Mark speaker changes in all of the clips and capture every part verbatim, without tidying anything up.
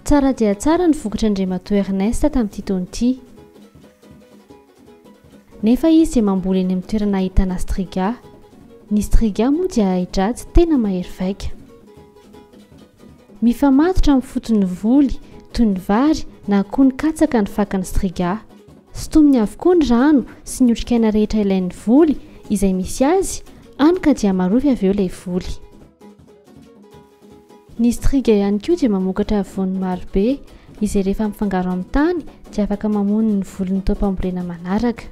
Speaker 1: Tsara dia tsara ny vokatra Andriamatoa Ernest tamin'ity taona ity. Nefa izy dia mamboly eny amin'ny toerana ahitana striga. Ny striga moa dia ahi-dratsy tena mahery vaika. Mifamatotra amin'ny fotony voly, toy ny vary na koa ny katsaka ny fakan'ny striga. Sotominy avokoa ny rano sy ny otrikaina rehetra ilain'ny voly izay misy azy, hany ka dia marofy avy eo ilay voly. Ny striga ihany koa dia mamokatra vony maro be izay rehefa mifangaro amin'ny tany dia afaka mamono ny volon'ny taopambolena manaraka.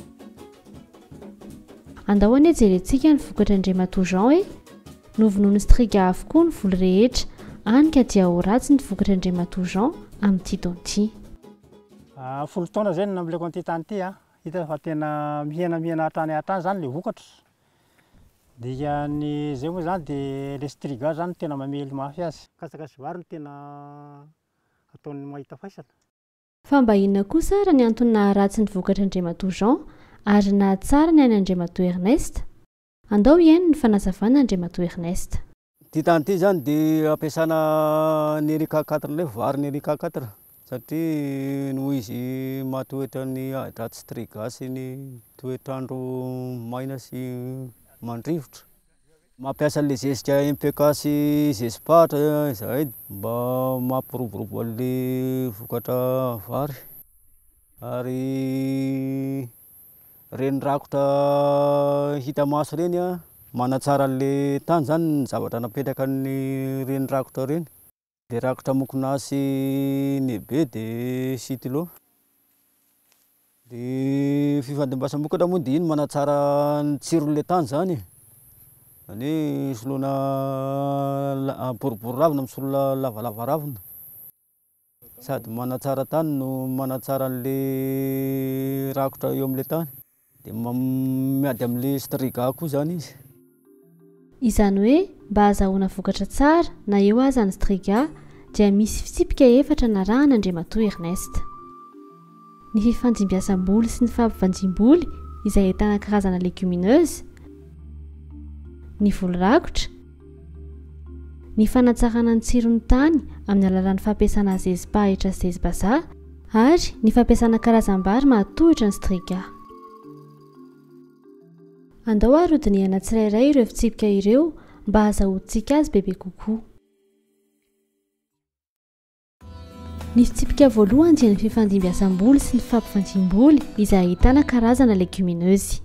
Speaker 1: Andao anie jerentsika ny vokatra Andriamatoa Jean hoe novonoiny striga avokoa ny voly rehetra, hany ka dia ho ratsy ny vokatra Andriamatoa Jean amin'ity taona ity.
Speaker 2: Folo taona zay namboleko an'ity tany ity a, hita fa tena mihena mihena hatrany hatrany zany le vokatra. Dia ny zay moa zany dia le striga zany tena mamely mafy azy. Katsaka sy vary no tena ataony mahita faisana.
Speaker 1: Fa mba inona kosa raha ny antony naharatsy ny vokatra Andriamatoa Jean ary nahatsara ny an'ny Andriamatoa Ernest? Andao hiaino ny fanazavana Andriamatoa Ernest.
Speaker 3: Ty tany ity zany dia ampiasana ny Erika quatre ilay vary ny Erika quatre satria noho izy matoetra ny ahi-dratsy striga sy ny toetrandro maina sy mandrivotra. Mampiasa le zezika M P K sy zezipahatra izay mba mampiroborobo an'le vokatra vary. Ary reny rakotra hita maso reny a, manatsara an'le tany zany ny zavatra napetraka ny reny rakotra reny. Le rakotra mokonasy nebe dia sitilo. Dia fifandimbasamokatra moa dia iny manatsara ny tsiron'le tany zany. Any solona boribory ravina misolola lavalava ravina. Sady manatsara tany no manatsara an'le rakotra eo amin'le tany. Dia miady amin'le striga koa zany izy.
Speaker 1: Izany hoe mba ahazahoana vokatra tsara na eo aza ny striga dia misy fitsipika efatra narahana Andriamatoa Ernest. Ny fifandimbiasam-boly sy ny fampivanjim-boly izay ahitana karazana légumineuse, ny voly rakotra, ny fanatsarana ny tsiron'ny tany amin'ny alalan'ny fampiasana zezipahitra sy zezibazaha ary ny fampiasana karazam-bary mahatohitra ny striga. Andao arodinihana tsirairay ireo fitsipika ireo mba ahazahoantsika azy bebe kokoa. Ny fitsipika voalohany dia ny fifandimbiasam-boly sy ny fampivanjim-boly izay ahitana karazana légumineuse.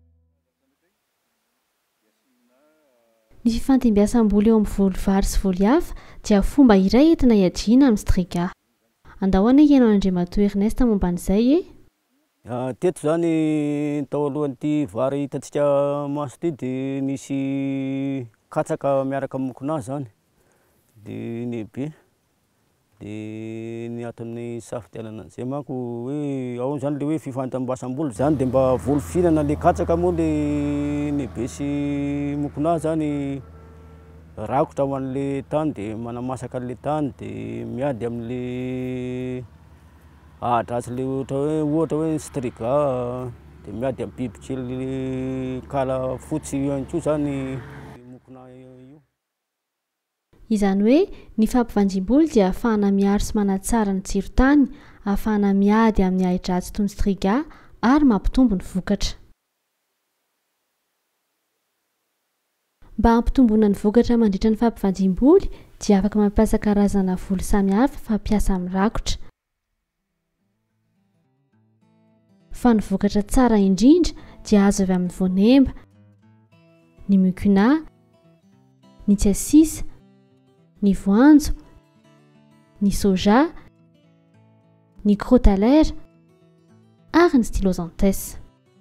Speaker 1: Ny fifandimbiasam-boly eo amin'ny voly vary sy voly hafa dia fomba iray entina hiadiana amin'ny striga. Andao anie hiaino Andriamatoa Ernest momba an'izay e?
Speaker 3: Teto zany tao alohan'ity vary hitantsika maso ity dia nisy katsaka miaraka amin'ny mokonazy zany. Dia nebe. Dia ny antony safidianana an'izay manko hoe ao zany le hoe fifandimbiasam-boly zany dia mba voly fihinana le katsaka moa le nebe sy mokonazy zany rakotra ho an'le tany dia manamasaka an'le tany dia miady amin'le ahi-dratsy le ohatra hoe ohatra hoe striga dia miady amin'ny bibikely kala fotsy ihany koa zany mokona io.
Speaker 1: Izany hoe ny fampivanjim-boly dia ahafahana miaro sy manatsara ny tsiro-tany, ahafahana miady amin'ny ahi-dratsy toy ny striga ary mampitombo ny vokatra. Mba hampitomboana ny vokatra mandritra ny fampivanjim-boly dia afaka mampiasa karazana voly samihafa fampiasa amin'ny rakotra. Fa ny vokatra tsara indrindra dia azo avy amin'ny voanemba, ny mucuna, ny tsiasisa, ny voanjo, ny soja, ny crotalaire ary ny stylosanthès.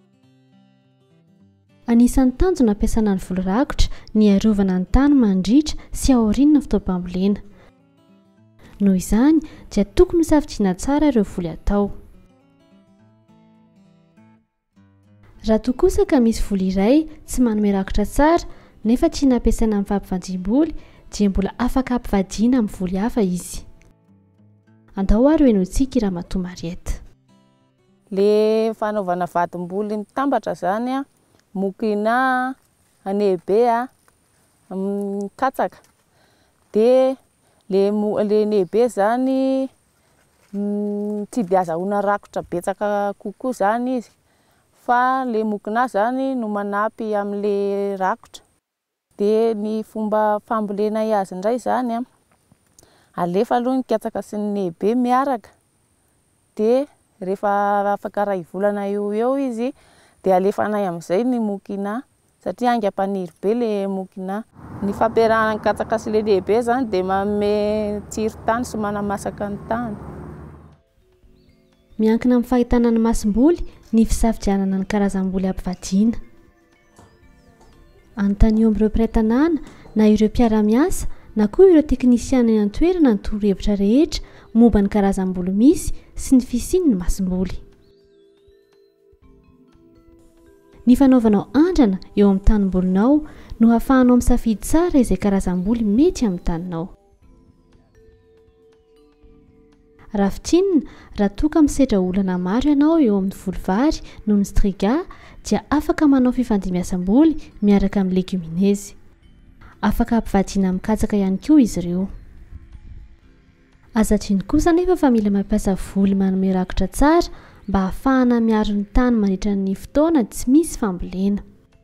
Speaker 1: Anisan'ny tanjona ampiasana ny voly rakotra ny arovana ny tany mandritra sy aoriana ny fitaovam-pambolena. Noho izany dia tokony hosafidiana tsara ireo voly atao. Raha toa kosa ka misy voly iray tsy manome rakotra tsara nefa tsy nampiasaina amin'ny fampivanjim-boly dia mbola afaka ampivadiana amin'ny voly hafa izy. Andao ary hoenontsika i Ramatoa Mariette.
Speaker 4: Le fanaovana vadim-boly mitambatra zany a, mokina, anebe a, katsaka. Dia Le le lehibe zany tsy dia azahoana rakotra betsaka kokoa zany izy fa le mokina zany no manampy amin'le rakotra. Dia ny fomba fambolena azy indray zany a, alefa aloha ny katsaka sy ny lehibe miaraka, dia rehefa afaka iray volana eo eo izy dia alefanay amin'izay ny mokina satria haingam-paniry be le mokina. Ny fampiarahana ny katsaka sy le lehibe zany dia manome tsiro-tany sy manamasaka ny tany.
Speaker 1: Miankina amin'ny fahitana ny masom-boly ny fisafidianana ny karazam-boly ampivadiana. Anontany eo amin'ireo mpiray tanàna na ireo mpiara-miasa na koa ireo teknisiana eny an-toerana ny torohevitra rehetra momba ny karazam-boly misy sy ny fisiany ny masom-boly. Ny fanaovanao andrana eo amin'ny tanimbolinao no hahafahanao misafidy tsara izay karazam-boly mety amin'ny taninao. Rafitinina, raha toa ka misedra olana maro ianao eo amin'ny volovary noho ny striga dia afaka manao fifandimbiasam-boly miaraka amin'ny legumineuse. Afaka ampivadiana amin'ny katsaka ihany koa izy ireo. Aza adino kosa nefa fa mila mampiasa voly manome rakotra tsara mba hahafahana miaro ny tany mandritra ny fotoana tsy misy fambolena.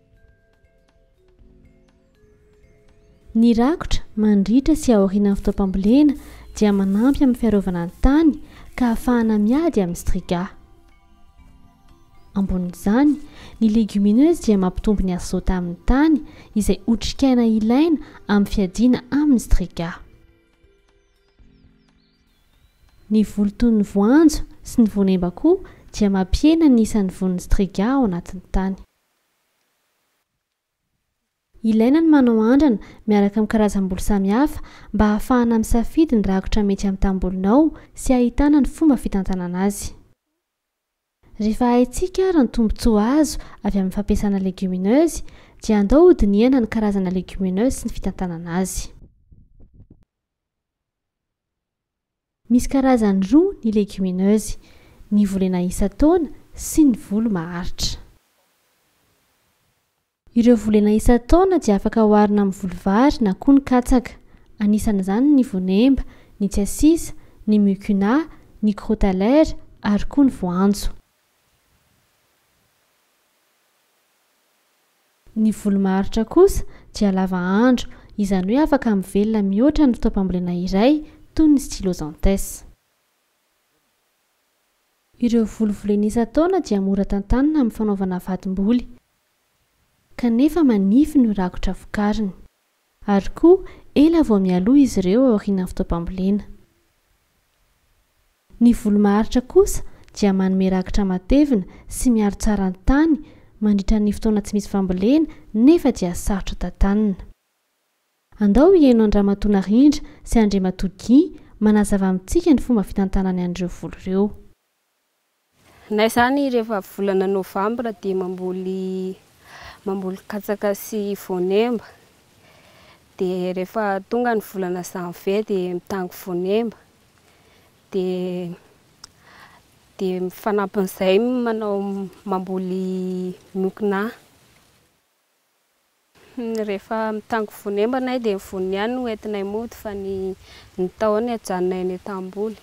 Speaker 1: Ny rakotra mandritra sy aoriana amin'ny fotoam-pambolena dia manampy amin'ny fiarovana ny tany ka hahafahana miady amin'ny striga. Ambonin'izany, ny legumineuse dia mampitombo ny azota amin'ny tany izay otrikaina ilaina amin'ny fiadiana amin'ny striga. Ny voly toy ny voanjo sy ny voanemba koa dia mampihena ny isan'ny vonin'ny striga ao anatin'ny tany. Ilaina ny manao andrana miaraka amin'ny karazam-boly samihafa mba hahafahana misafidy ny rakotra mety amin'ny tambolinao sy ahitana ny fomba fitantanana azy. Rehefa haintsika ary ny tombontsoa azo avy amin'ny fampiasana legumineuse dia andao hodinihana ny karazana legumineuse sy ny fitantanana azy. Misy karazany roa ny legumineuse, ny volena isa-taona sy ny volo maharitra. Ireo volena isa-taona dia afaka oharina amin'ny volovary na koa ny katsaka. Anisan'izany ny voanemba, ny tsiasisa, ny mucuna, ny crotalaire ary koa ny voanjo. Ny volo maharitra kosa dia lava andro, izany hoe afaka mivelona mihoatra ny fotoam-pambolena iray toy ny stylosanthus. Ireo volovolena isa-taona dia mora tantanina amin'ny fanaovana vadim-boly, kanefa manify ny rakotra vokariny, ary koa ela vao mialoha izy ireo aoriana fotoam-pambolena. Ny volo maharitra kosa dia manome rakotra matevina sy miaro tsara ny tany mandritra ny fotoana tsy misy fambolena nefa dia sarotra tantanina. Andao hiaino Andramatoa Rindra sy Andriamatoa Guy manazava amintsika ny fomba fitantanany an'ireo volo ireo.
Speaker 5: Nay zany rehefa volana novambra dia mamboly mamboly katsaka sy voanemba. Dia rehefa tonga ny volana janvier dia mitango voanemba. Dia dia mifanampin'izay manao mamboly mokina. Rehefa mitango voanemba nay dia ny voniny ihany no entinay mody fa ny ny tahony ajanonay any an-tamboly.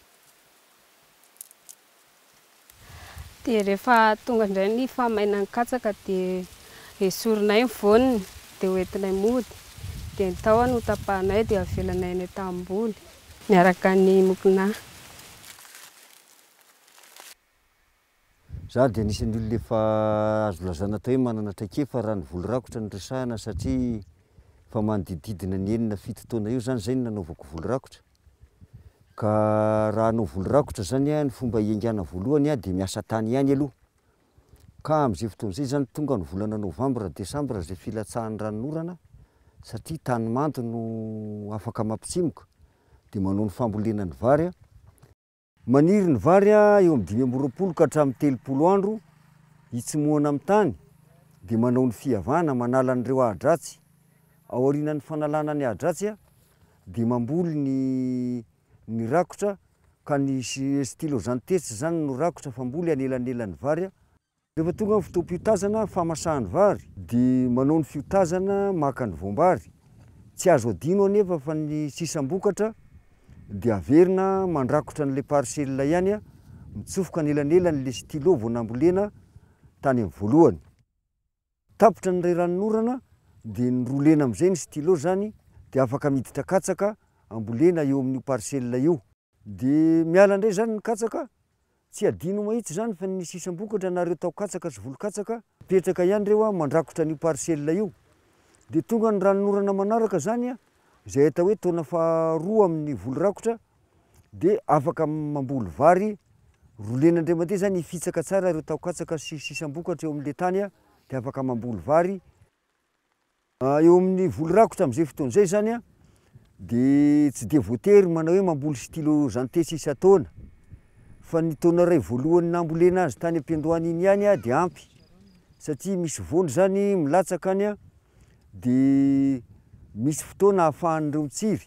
Speaker 5: Dia rehefa tonga indray ny fahamainan'ny katsaka dia esorinay ny voniny dia entinay mody. Dia ny tahony ho tapahanay dia avelanay any an-tamboly miaraka ny mokina.
Speaker 3: Za dia anisan'ny olona efa azo lazana tao hoe manana traikefa raha ny volo rakotra ny resahana satria fa manodididina ny enina fito taona eo zany zay ny nanaovako volo rakotra. Ka raha hanao volo rakotra zany a ny fomba hiaingana voalohany a dia miasa tany ihany aloha. Ka amin'izay fotoana izay zany tonga ny volana novambra desambra izay filatsahan'ny ranon'orana satria tany mando no afaka mampitsimoka dia manao ny fambolena ny vary a. Maniry ny vary a eo amin'ny dimy amby roapolo ka hatramin'ny telopolo andro hitsimoana amin'ny tany dia manao ny fihavana manala an'ireo ahidratsy. Ao aorianan'ny fanalana ny ahidratsy a dia mamboly ny ny rakotra ka ny stylosanthus zany no rakotra famboly anelanelan'ny vary a. Rehefa tonga ny fotoam-piotazana famasahany vary dia manao ny fiotazana maka ny voambary.
Speaker 6: tsy azo adino anefa fa ny sisam-bokatra dia averina mandrakotra n'le parcelle ihany a mitsofoka nelanelany le stylo vao nambolena tany amin'ny voalohany. Tapotra ny ray ranonorana dia nyrolena amin'izay ny stylo zany dia afaka miditra katsaka ambolena eo amin'io parcelle io. Dia miala indray zany ny katsaka, tsy adino mahitsy zany fa ny sisam-bokatra na reo tao katsaka sy volo-katsaka petraka ihany reo a mandrakotra n'io parcelle io. Dia tonga ny ranonorana manaraka zany a izay atao hoe taona faharoa amin'ny volo rakotra dia afaka mamboly vary. Rolena indray mandeha zany hifitsaka tsara reo tao katsaka sy sisam-bokatra eo amin'le tany a dia afaka mamboly vary. Eo amin'ny volo rakotra amin'izay fotoan'izay zany a dia tsy dia voatery manao hoe mamboly stylo jantesy isan-taona fa ny taona ray voalohany nambolena azy tany am-piandohany iny ihany a dia ampy satria misy voany zany milatsaka any a dia misy fotoana ahafahan'ireo mitsiry.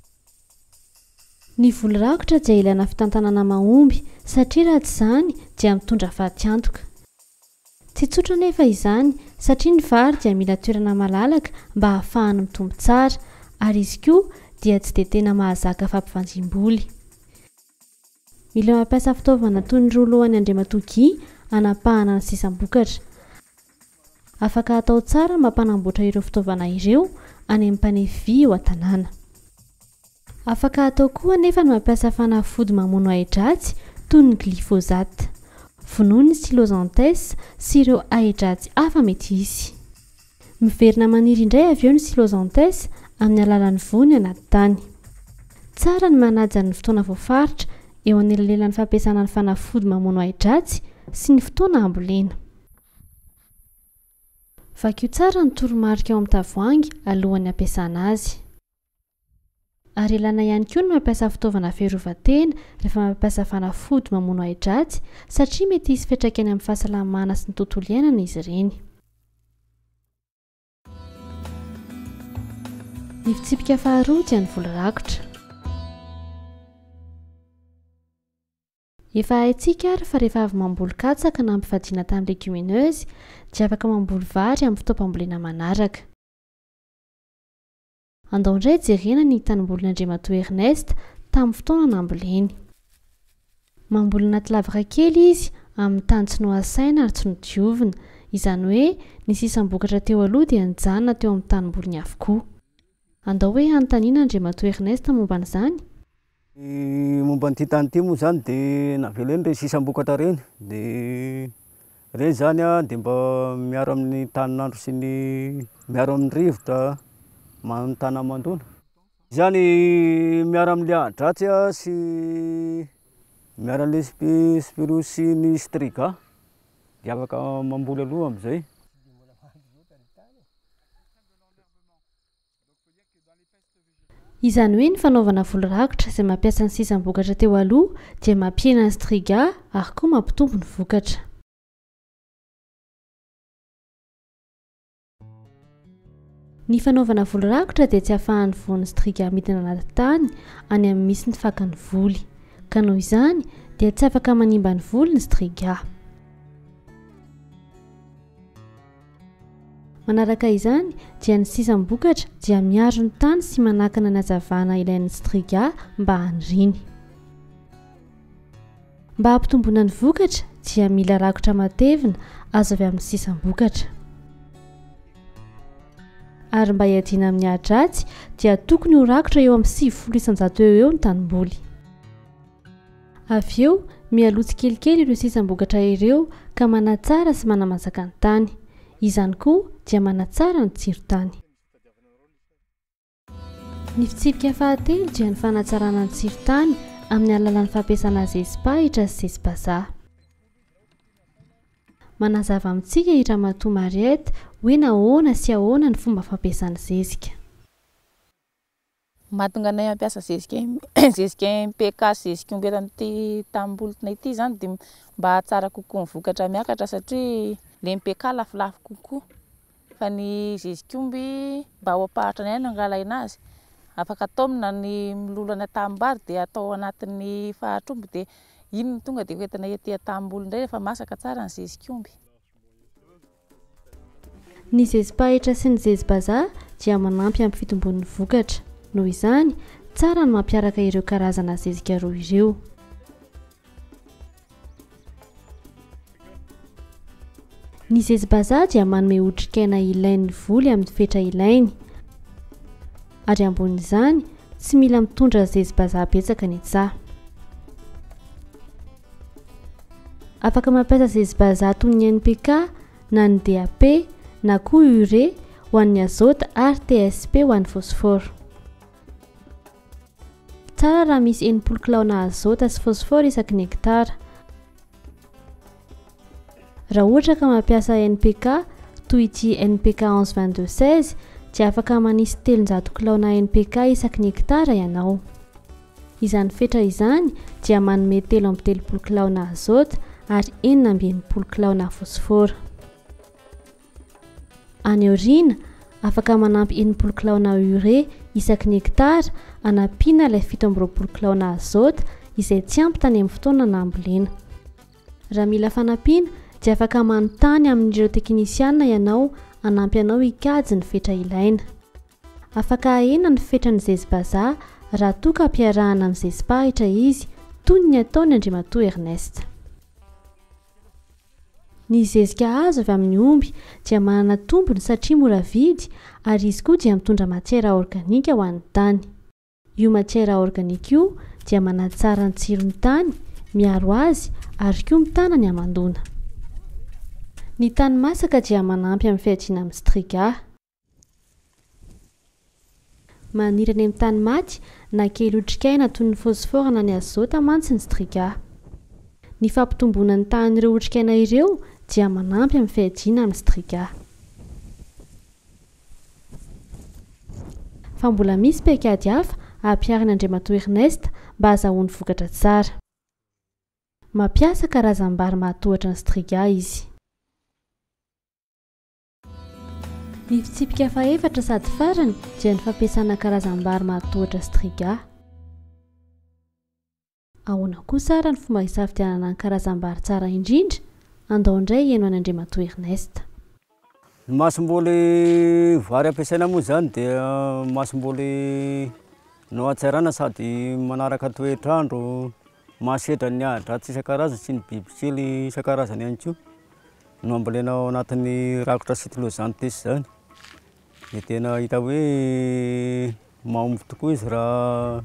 Speaker 1: Ny volo rakotra dia ilaina fitantanana mahomby satria raha tsy izany dia mitondra fahatyantoka. Tsy tsotra nefa izany satria ny vary dia mila toerana malalaka mba ahafahany mitombo tsara ary izy koa dia tsy dia tena mahazaka fampivanjim-boly. Mila mampiasa fitaovana toy ny rolo-any andriamatokia anapahana ny sisam-bokatra. Afaka atao tsara mampanamboatra ireo fitaovana ireo any amin'ny mpanefy vy eo an-tanàna. Afaka atao koa nefa ny mampiasa fanafody mamono ahi-dratsy toy ny glyphosate. Vonoiny silozantès sy ireo ahi-dratsy hafa mety hisy. Miverina maniry indray avy eo ny silozantès amin'ny alalan'ny voany anaty tany. Tsara ny manaja ny fotoana voafaritra eo anelanelan'ny fampiasana ny fanafody mamono ahi-dratsy sy ny fotoana ambolena. Vakio tsara ny toromarika eo amin'ny tavoahangy alohan'ny ampiasana azy. Ary ilana ihany koa ny mampiasa fitaovana fiarovan-tena rehefa mampiasa fanafody mamono ahi-dratsy satria mety hisy fiantraikany amin'ny fahasalamana sy ny tontolo iainana izy ireny. Ny fitsipika faharoa dia ny volo rakotra. Efa haintsika ary fa rehefa avy mamboly katsaka na ampifadiana tamin'ny légumineuse dia afaka mamboly vary amin'ny fotoam-pambolena manaraka. Andao indray jerena ny tanimbolin'Andriamatoa Ernest tamin'ny fotoana namboleny. Mamboly anaty lavaka kely izy amin'ny tany tsy nohasaina ary tsy nodiovina, izany hoe ny sisam-bokatra teo aloha dia nijanona teo amin'ny tanimboliny avokoa. Andao hoe anontaniana Andriamatoa Ernest momba an'izany?
Speaker 3: Momba n'ity tany ity moa zany dia navela eny re sisam-bokatra reny. Dia reny zany a dia mba miaro amin'ny tanin'andro sy ny miaro amin'ny rivotra manontana mandona. Zany miaro amin'le ahi-dratsy a sy miaro amin'le spirou sy ny striga dia afaka mamboly aloha amin'izay.
Speaker 1: Izany hoe ny fanaovana volo rakotra izay mampiasa ny sisam-bokatra teo aloha dia mampihena ny striga ary koa mampitombo ny vokatra. Ny fanaovana volo rakotra dia tsy ahafahan'ny voan'ny striga midina anaty tany any amin'ny misy ny fakany voly. Ka noho izany dia tsy afaka manimba ny voly ny striga. Manaraka izany dia ny sisam-bokatra dia miaro ny tany sy manakana ny hazavana ilain'ny striga mba haniriny. Mba hampitombona ny vokatra dia mila rakotra matevina azo avy amin'ny sisam-bokatra. Ary mba hiadiana amin'ny ahi-dratsy dia tokony ho rakotra eo amin'ny sivifolo isan-jato eo eo ny tanimboly. Avy eo mialotsy kelikely ireo sisam-bokatra ireo ka manatsara sy manamasaka ny tany. Izany koa dia manatsara ny tsiro-tany. Ny fitsipika fahatelo dia ny fanatsarana ny tsiro-tany amin'ny alalan'ny fampiasana zezi-pahitra sy zezi-bazaha. Manazava amintsika i Ramatoa Mariette hoe nahoana sy ahoana ny fomba fampiasana zezika.
Speaker 4: Mahatonga anay mampiasa zezika zezika M P K sy zezika omby etan'ity tambolona ity zany dia mba tsara kokoa ny vokatra miakatra satria le M P K lafolafo kokoa fa ny zezika omby mba ho ampahatra ny aina angalaina azy. Afaka atao na ny milolana tambary dia atao anatin'ny fahatromby dia iny ny tonga dia hoentina ety tamboly indray rehefa masaka tsara ny zezika omby.
Speaker 1: Ny zezi-pahitra sy ny zezi-bazaha dia manampy amin'ny fitombon'ny vokatra. Noho izany, tsara ny mampiaraka ireo karazana zezika roa ireo. Ny zezi-bazaha dia manome otrikaina ilain'ny voly amin'ny fetra ilainy. Ary ambonin'izany, tsy mila mitondra zezi-bazaha betsaka ny tsaha. Afaka mampiasa zezi-bazaha toy ny N P K na ny D A P na koa urée ho an'ny azota ary T S P ho an'ny phosphore. Tsara raha misy enimpolo kilaona azota sy phosphore isaky ny hektara. Raha ohatra ka mampiasa N P K toy ity N P K onze vingt-deux seize dia afaka manisy telonjato kilaona N P K isaky ny hektara ianao. Izany fetra izany dia manome telo amby telopolo kilaona azota ary enina amby enimpolo kilaona phosphore. Any aoriana, afaka manampy enimpolo kilaona urée isaky ny hektara anampiana ilay fito amby roapolo kilaona azota izay tsy ampy tany amin'ny fotoana na ambolena. Raha mila fanampiana dia afaka manontany amin'ireo teknisiana ianao anampy anao hikajy ny fetra ilaina. Afaka ahena ny fetran'ny zezi-bazaha raha toa ka ampiarahana amin'ny zezi-pahitra izy toy ny ataony Andriamatoa Ernest. Ny zezika azo avy amin'ny omby dia manana tombony satria mora vidy ary izy koa dia mitondra matiera organika ho an'ny tany. Io matiera organika io dia manatsara ny tsiron'ny tany, miaro azy ary koa mitana ny hamandona. Ny tany masaka dia manampy amin'ny fiadiana amin'ny striga. Maniry any amin'ny tany maty na kely otrikaina toy ny phosphore na ny azota mantsy ny striga. Ny fampitomboana ny tahan'ireo otrikaina ireo dia manampy amin'ny fiadiana amin'ny striga. Fa mbola misy paikady hafa ampiarina Andriamatoa Ernest mba hahazoany vokatra tsara. Mampiasa karazam-bary mahatohatra ny striga izy. Ny fitsipika faefatra sady farany dia ny fampiasana karazam-bary mahatohatra striga. Ahoana koa sara ny fomba hisafidianana ny karazam-bary tsara indrindra? Andao indray eno an'Andriamatoa Ernest.
Speaker 3: Ny masom-boly vary ampiasaina moa zany dia masom-boly no atsarana sady manaraka toetrandro, mahasedra ny adratsy isan-karazany sy ny bibikely isan-karazany ihany koa no ambolena ao anatin'ny rakotra cyclozanthus zany. Dia tena hita hoe mahomby tokoa izy raha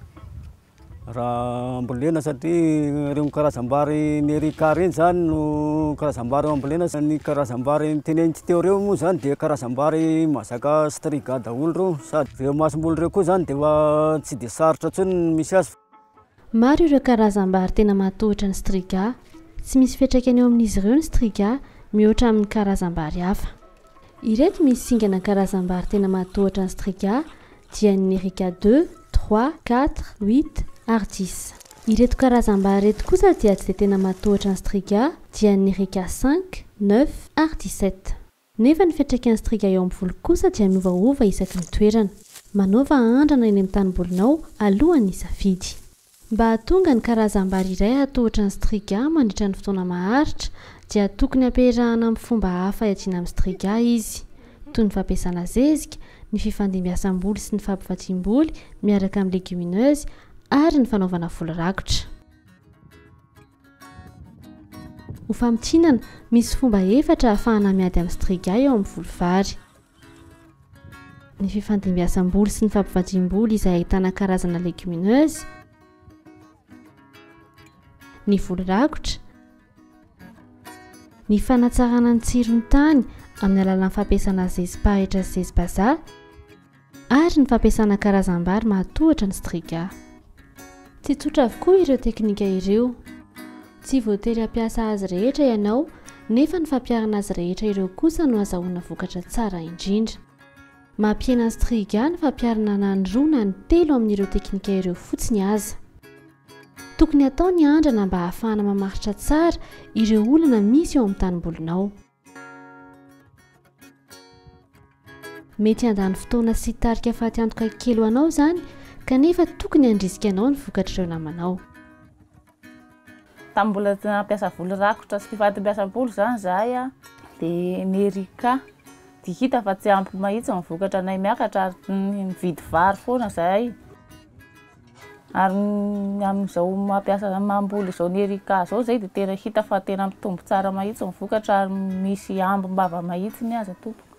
Speaker 3: raha ambolena satria ireo karazam-bary ny erika reny zany no karazam-bary ambolena. Ny karazam-bary tenenitsy teo reo moa zany dia karazam-bary mazaka striga daholo reo sady ireo masom-boly reo koa zany dia tsy dia sarotra intsony ny misy azy.
Speaker 1: Maro ireo karazam-bary tena mahatohitra ny striga. Tsy misy fiantraikany eo amin'izy ireo ny striga mihoatra amin'ny karazam-bary hafa. Ireto misy singana karazam-bary tena mahatohatra ny striga dia ny erika deux, trois, quatre, huit ary dix. Ireto karazam-bary reto kosa dia tsy dia tena mahatohatra ny striga dia ny erika cinq, neuf ary dix-sept. Nefa ny fiantraikan'ny striga eo amin'ny volo kosa dia miovaova isaky ny toerana. Manaova andrana eny amin'ny tanimbolinao alohan'ny hisafidy. Mba hahatonga ny karazam-bary iray hatohatra ny striga mandritra ny fotoana maharitra dia tokony ampiarahana amin'ny fomba hafa hiadiana amin'ny striga izy, toy ny fampiasana zezika, ny fifandimbiasam-boly sy ny fampifatsiam-boly miaraka amin'ny légumineuse ary ny fanaovana voly rakotra. Ho famitsinana, misy fomba efatra ahafahana miady amin'ny striga eo amin'ny voly vary. Ny fifandimbiasam-boly sy ny fampifatsiam-boly izay ahitana karazana légumineuse, ny voly rakotra, ny fanatsarana ny tsiron'ny tany amin'ny alalan'ny fampiasana zezi-pahitra sy zezi-bazaha ary ny fampiasana karazam-bary mahatohatra ny striga. Tsy tsotra avokoa ireo teknika ireo. Tsy voatery hampiasa azy rehetra ianao, nefa ny fampiarana azy rehetra ireo kosa no azahoana vokatra tsara indrindra. Mampiena ny striga ny fampiarana na ny roa na ny telo amin'ireo teknika ireo fotsiny aza. Tokony atao ny andrana mba ahafahana mamaritra tsara ireo olana misy eo amin'ny tanimbolinao. Mety handany fotoana sy tarika faty antoka kely ho anao zany, kanefa tokony handrisika anao ny vokatra ireo namanao.
Speaker 4: Tamin'ny mbola nampiasa voly rakotra sy fifandimbiasam-boly zany zahay dia ny erika dia hita fa tsy ampy mahitsy ny vokatra anay miakatra ary mividy vary foana zahay. Ary amin'izao mampiasa mamboly izao ny erika zao zay dia tena hita fa tena mitombo tsara mahitsy ny vokatra ary misy ambim-bava mahitsy ny aza tompoko.